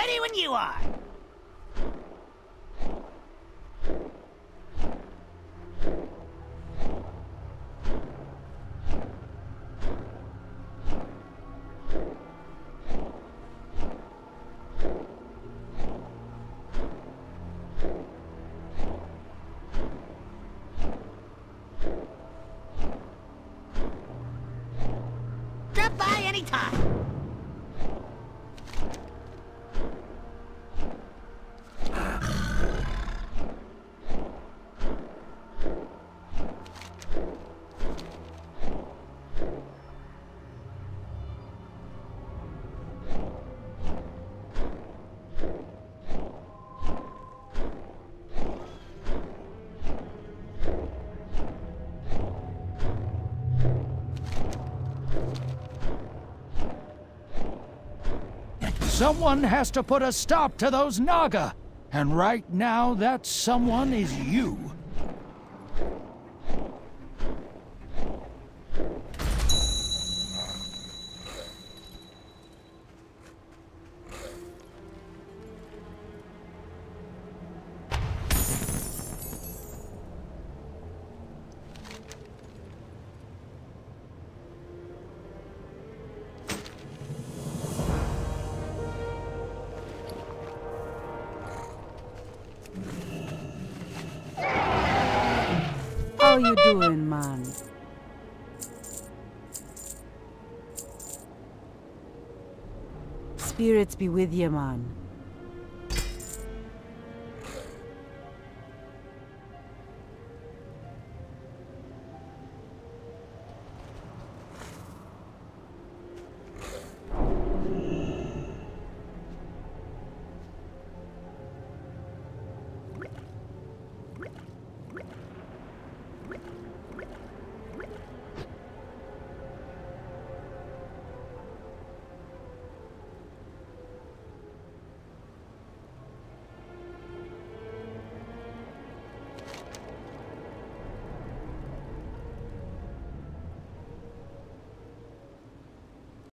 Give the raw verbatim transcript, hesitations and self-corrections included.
Ready when you are. Drop by anytime. Someone has to put a stop to those Naga. And right now, that someone is you. How you doing, man? Spirits be with you, man.